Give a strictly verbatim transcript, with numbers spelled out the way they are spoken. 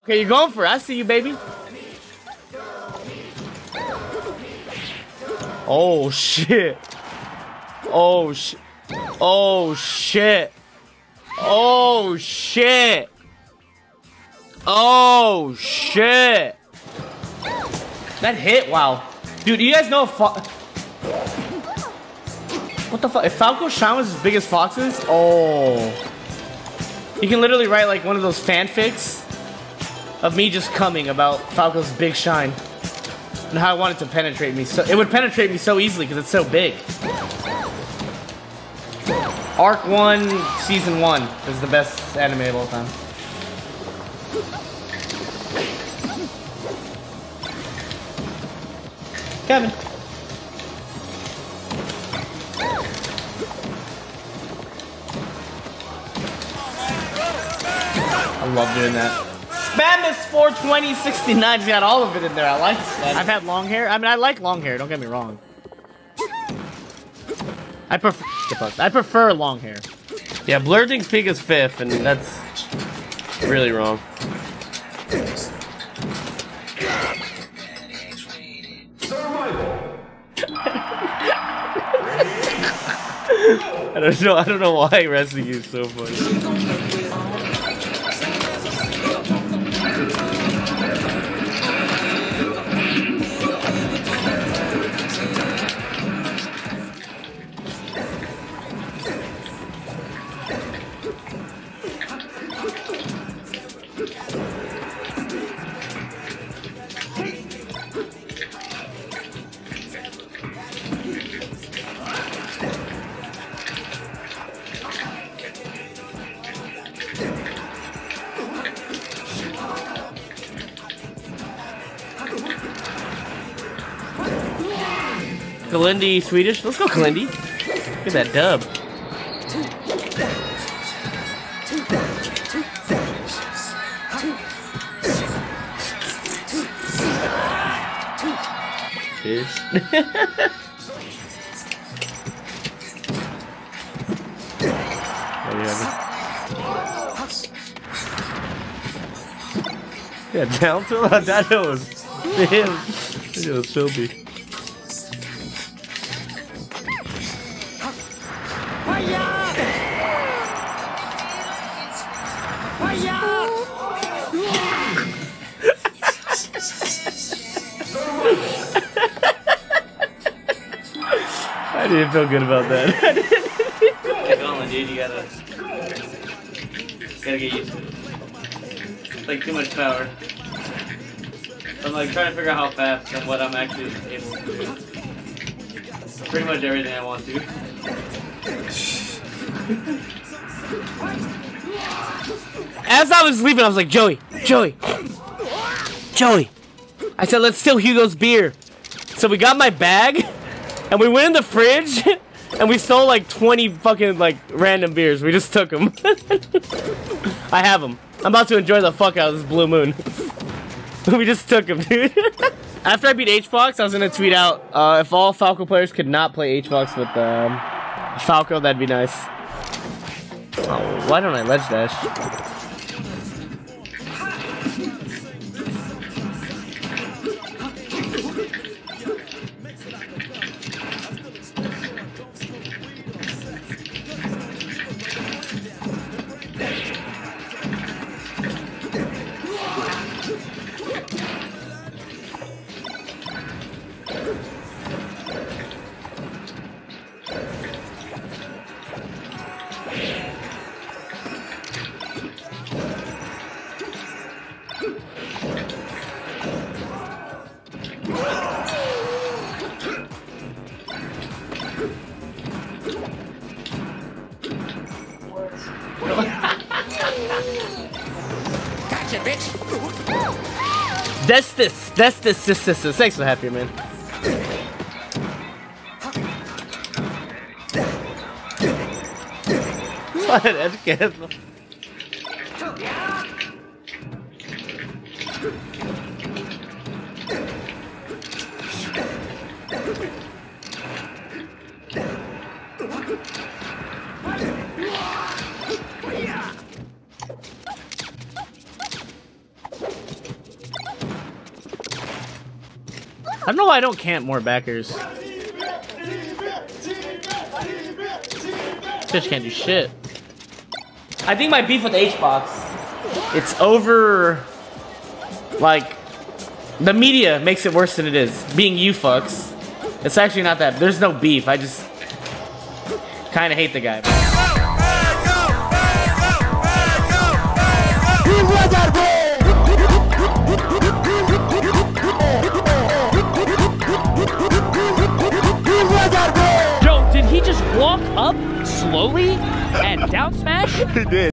Okay, you're going for it. I see you, baby. Oh, shit. Oh, shit. Oh, shit. Oh, shit. Oh, shit. That hit? Wow. Dude, you guys know if Fa what the fuck? If Falco Shine was as big as Fox's? Oh. You can literally write like one of those fanfics of me just coming about Falco's big shine and how I want it to penetrate me. So it would penetrate me so easily because it's so big. Arc one, season one is the best anime of all time. Kevin. I love doing that. Spam is four twenty sixty-nine. You got all of it in there. I like it. I've had long hair. I mean, I like long hair. Don't get me wrong. I prefer. I prefer long hair. Yeah, Blurting's peak is fifth, and that's really wrong. I don't know. I don't know why wrestling is so funny. Kalindi Swedish. Let's go, Kalindi. Look at that dub. Fish. Yeah, down to that. That was him. That was Shelby. I didn't feel good about that. Keep going, dude. You gotta, gotta get used to it. It's like too much power. I'm like trying to figure out how fast and what I'm actually able to do. Pretty much everything I want to. As I was leaving, I was like, Joey, Joey, Joey. I said, let's steal Hugo's beer. So we got my bag, and we went in the fridge, and we stole like twenty fucking like random beers. We just took them. I have them. I'm about to enjoy the fuck out of this blue moon. We just took them, dude. After I beat H-Fox, I was gonna tweet out, uh, if all Falco players could not play H-Fox with um, Falco, that'd be nice. Oh, why don't I ledge dash? Gotcha, bitch. That's this. That's this. This. This. this. Thanks for happy, man. I don't know why I don't camp more backers. Fish can't do shit. I think my beef with H-Box, it's over, like, the media makes it worse than it is. Being you fucks. It's actually not that. There's no beef. I just kind of hate the guy. Joe, did he just walk up slowly and down smash? He did.